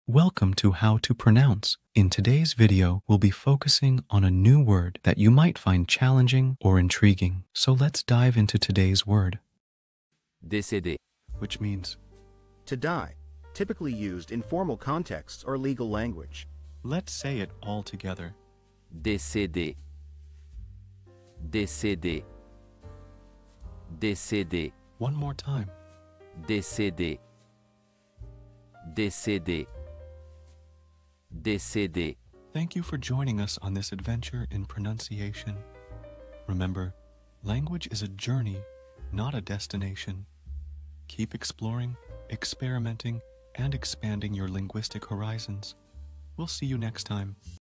Welcome to How to Pronounce. In today's video, we'll be focusing on a new word that you might find challenging or intriguing. So let's dive into today's word. Décéder. Which means, To die, typically used in formal contexts or legal language. let's say it all together. Décéder. Décéder. Décéder. One more time. Décéder. Décéder. Décéder. Thank you for joining us on this adventure in pronunciation. Remember, language is a journey, not a destination. Keep exploring, experimenting, and expanding your linguistic horizons. We'll see you next time.